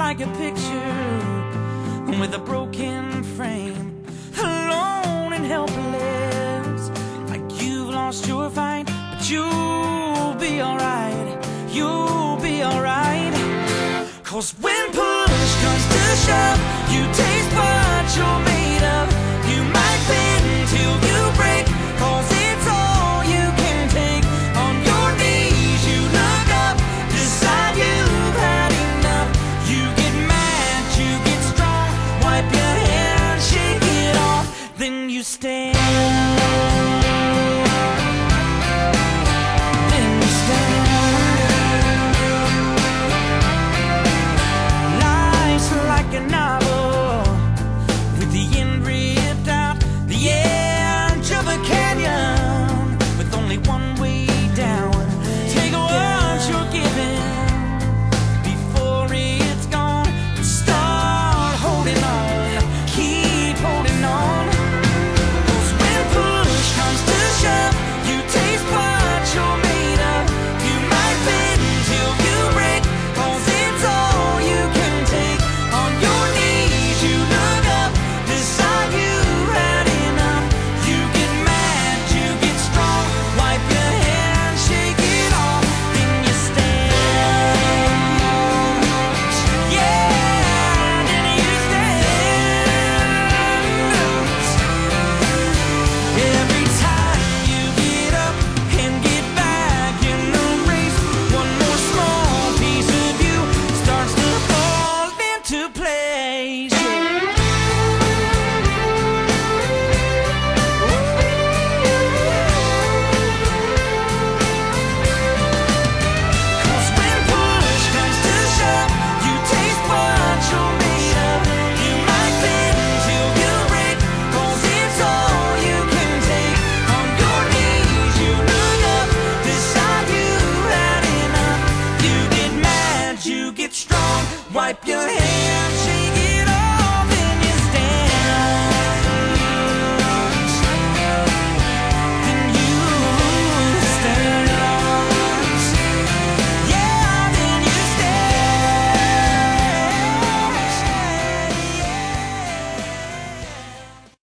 like a picture with a broken frame, alone and helpless, like you've lost your fight. But you'll be alright, you'll be alright. 'Cause when push comes to shove, you taste what you're made